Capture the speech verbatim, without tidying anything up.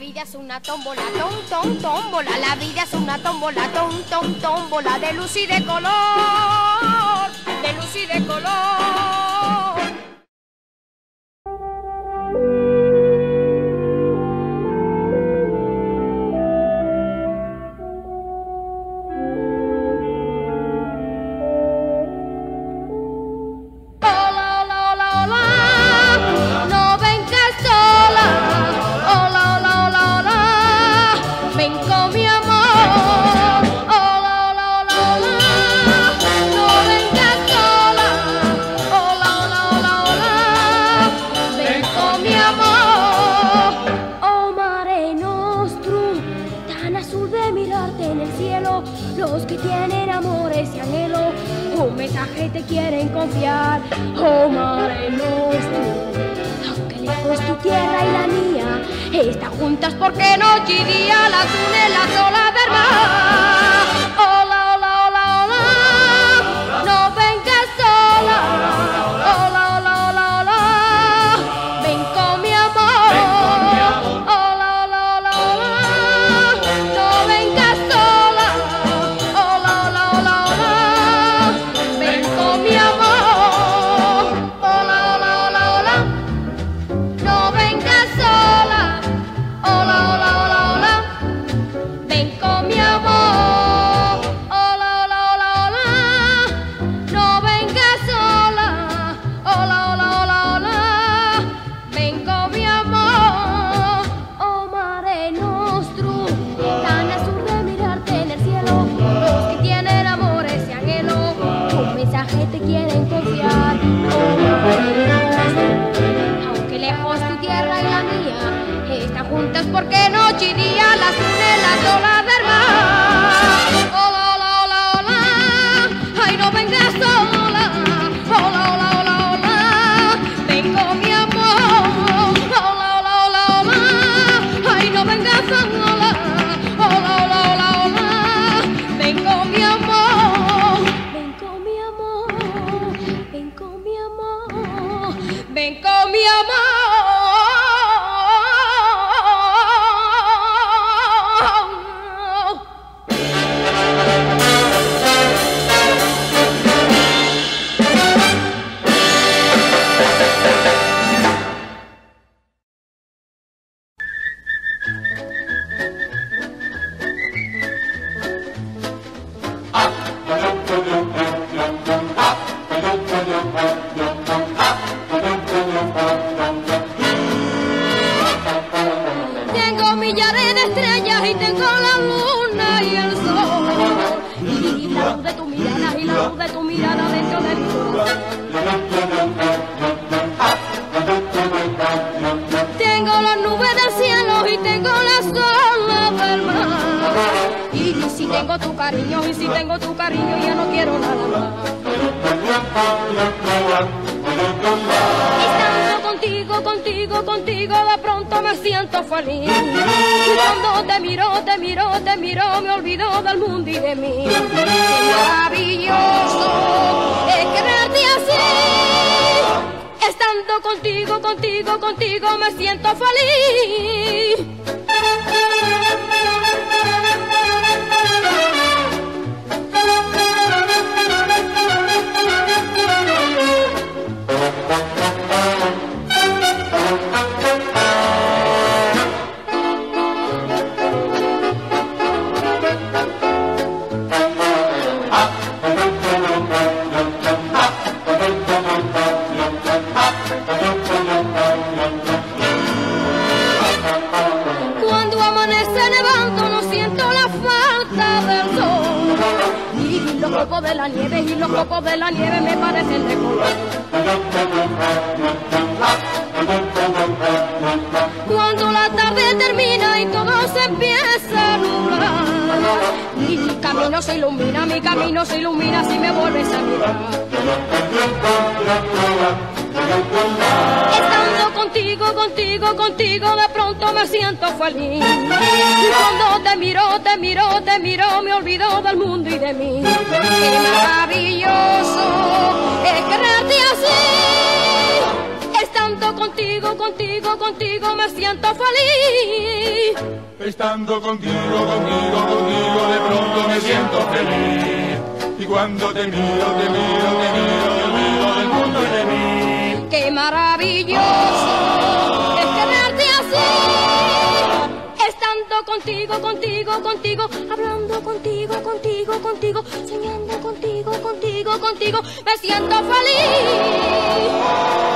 vida es una tómbola, tom, tom, tómbola. La vida es una tómbola, tom, tom, tómbola. De luz y de color, de luz y de color. Los que tienen amores y anhelo, un mensaje te quieren confiar. Oh Mare Nostrum, aunque lejos tu tierra y la mía están juntas porque noche y día las une la sola verdad. Hola, hola, hola, hola, no vengas sola. Hola, hola, hola, hola, ven con mi amor. Hola, hola, hola, hola, no vengas sola. Te quieren confiar, oh Mare Nostrum, aunque lejos tu tierra y la mía están juntas porque noche y día las une la sola verdad. Hola, hola, hola, hola, ay no vengas sola. Hola, hola, hola, hola, ven con mi amor. Hola, hola, hola, hola, ay no vengas sola. Hola, hola, hola, hola, ven con mi amor. Ven con mi amor. Ven con mi amor, ven con mi amor. Tengo millares de estrellas y tengo la luna y el sol, y la luz de tu mirada y la luz de tu mirada dentro de mi corazón. Tengo las nubes del cielo y tengo las olas del mar, y si tengo tu cariño y si tengo tu cariño ya no quiero nada más. Estando contigo, contigo, contigo de pronto me siento feliz. Y cuando te miro, te miro, te miro me olvido del mundo y de mí. Qué maravilloso es quererte así. Estando contigo, contigo, contigo me siento feliz. Cuando amanece nevando no siento la falta del sol, y los copos de la nieve y los copos de la nieve me parecen de color. Cuando la tarde termina y todo se empieza a nublar, mi camino se ilumina, mi camino se ilumina si me vuelves a mirar. Estando contigo, contigo, contigo de pronto me siento feliz. Y cuando te miro, te miro, te miro me olvido del mundo y de mí. Qué maravilloso es quererte así. Estando Estando contigo, contigo, contigo me siento feliz. Estando contigo, contigo, contigo de pronto me siento feliz. Y cuando te miro, te miro, te miro, te olvido del mundo y de mí. ¡Qué maravilloso es quererte así! Estando contigo, contigo, contigo, hablando contigo, contigo, contigo, soñando contigo, contigo, contigo, me siento feliz.